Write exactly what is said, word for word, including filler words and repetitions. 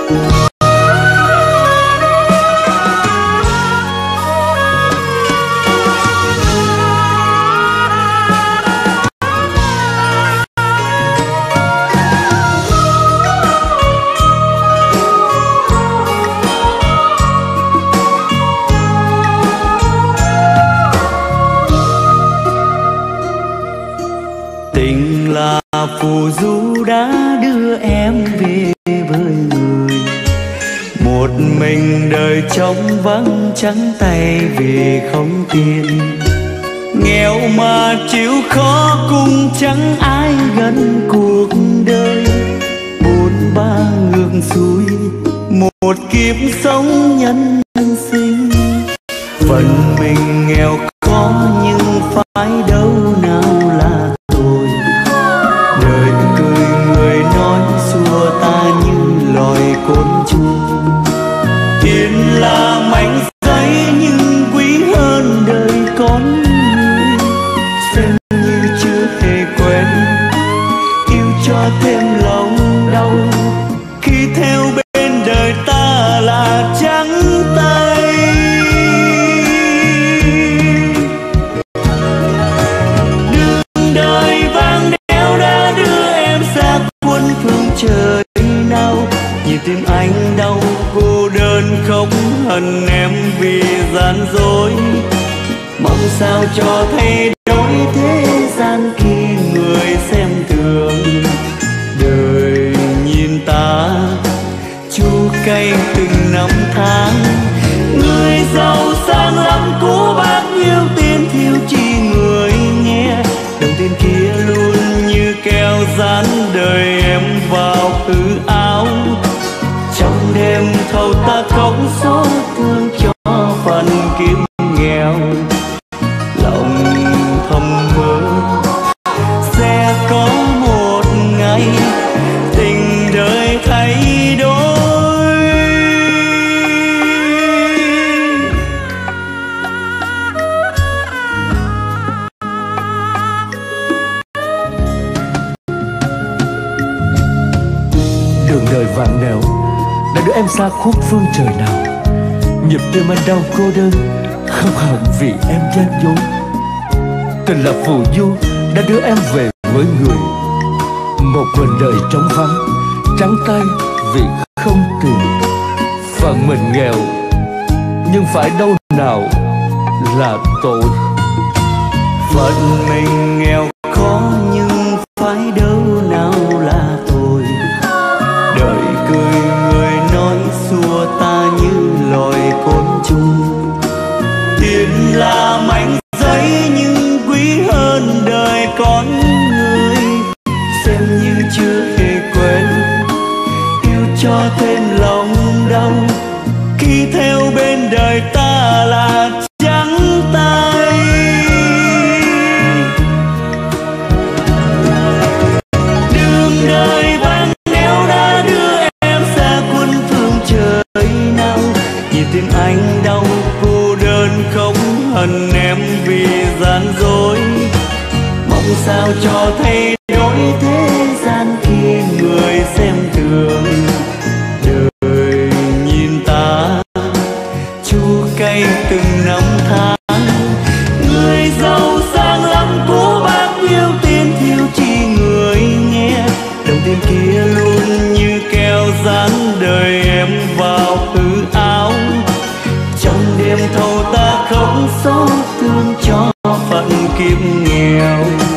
Tình là phù du đã đưa em về với người, một mình đời trống vắng trắng tay vì không tiền. Nghèo mà chịu khó cũng chẳng ai gần cuộc đời, bốn ba ngược xuôi một kiếp sống nhân sinh. Phần mình nghèo khó nhưng phải đâu nào là tôi, đời cười người nói xua ta như loài côn trùng. Tiền là mảnh giấy nhưng quý hơn đời con người, xem như chưa hề quen yêu cho thêm lòng đau, khi theo bên đời ta là trắng tay. Đường đời vang đeo đã đưa em xa quân phương trời nào, nhìn tim anh đau cô đơn khóc hận em vì gian dối. Mong sao cho thay đổi thế gian khi người xem thường, đời nhìn ta chua cay từng năm tháng. Người giàu sang lắm cố bác nhiêu tiền thiếu chi người nghe, đồng tiền kia luôn như keo dán đời em vào hư áo. Trong đêm thâu ta khóc xót thương cho phần kiếp nghèo, lòng thầm mơ sẽ có một ngày tình đời thay đổi. Đường đời vạn nẻo đã đưa em xa khúc phương trời nào, nhịp tim anh đau cô đơn khóc hận vì em gian dối. Tình là phù du đã đưa em về với người, một mình đời trống vắng trắng tay vì không tiền. Phận mình nghèo nhưng phải đâu nào là tội. Phận mình nghèo khó nhưng phải đâu nào là tội, đời cười người nói xua ta như loài côn trùng. Tiền là mảnh giấy nhưng quý hơn đời con người, xem như chưa hề quen yêu cho thêm lòng đau, khi theo bên đời ta là trắng tay. Đường đời vang đeo đã đưa em xa quân phương trời nào, nhìn tim anh đau cô đơn khóc hận em vì gian dối. Mong sao cho thay đổi thế gian khi người xem thường, đời nhìn ta chua cay từng năm tháng. Người giàu sang lắm cố bác nhiêu tiền thiếu chi người nghe, đồng tiền kia luôn như keo dán đời em vào hư áo. Trong đêm thâu ta khóc xót thương cho phận kiếp nghèo,